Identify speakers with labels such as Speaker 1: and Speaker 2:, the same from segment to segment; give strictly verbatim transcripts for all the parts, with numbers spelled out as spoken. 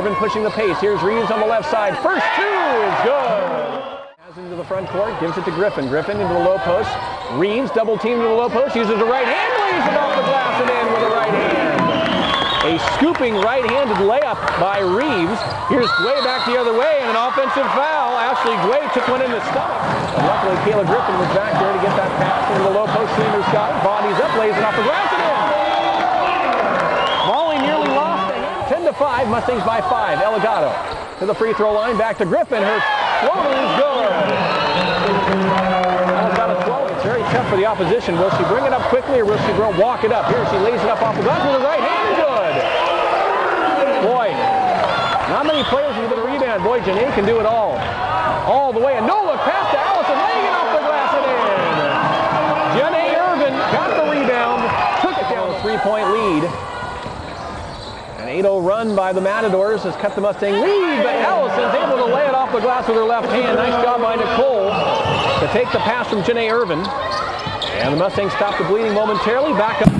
Speaker 1: Irvin pushing the pace. Here's Reeves on the left side. First two is good. Has into the front court, gives it to Griffin. Griffin into the low post. Reeves double team to the low post, uses the right hand, lays it off the glass and in with a right hand. A scooping right-handed layup by Reeves. Here's Gway back the other way and an offensive foul. Ashley Gway took one in the stomach. And luckily, Kayla Griffin was back there to get that pass into the low post. Sanders got it, bodies up, lays it off the glass and in. Volley nearly lost the hand. ten to five, Mustangs by five. Elgato to the free throw line, back to Griffin. Her floater is good. Elgato twelve. It's very tough for the opposition. Will she bring it up quickly or will she walk it up? Here she lays it up off the glass with the right hand. Good. Boy, not many players can get a rebound. Boy, Janae can do it all. All the way. A no-look pass to Allison, laying it off the glass and in. Janae Irvin got the rebound, took it down a three-point lead. An eight oh run by the Matadors has cut the Mustang lead, but Allison's able to lay it off the glass with her left hand. Nice job by Nicole to take the pass from Janae Irvin. And the Mustangs stop the bleeding momentarily. Back up.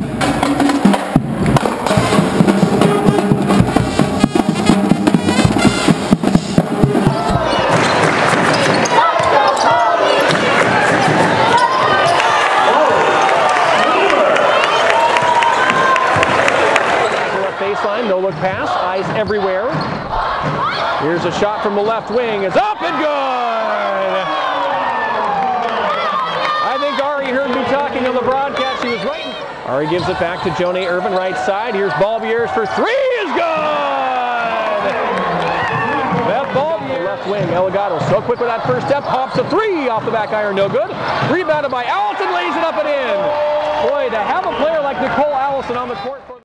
Speaker 1: Baseline, no look pass, eyes everywhere. Here's a shot from the left wing. It's up and good! I think Ari heard me talking on the broadcast. She was right. Ari gives it back to Janae Irvin, right side. Here's Balbiers for three is good! Beth Balbiers. Left wing, Elgato so quick with that first step. Pops a three off the back iron, no good. Rebounded by Allison, lays it up and in. Boy, to have a player like Nicole Allison on the court for